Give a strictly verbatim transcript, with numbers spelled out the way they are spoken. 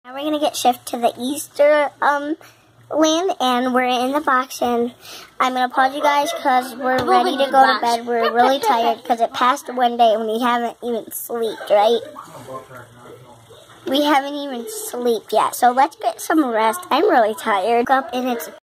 Now we're gonna get shipped to the Easter um land, and we're in the box, and I'm gonna pause you guys because we're ready to go to bed. We're really tired because it passed one day and we haven't even slept, right? We haven't even slept yet, so let's get some rest. I'm really tired. Up and it's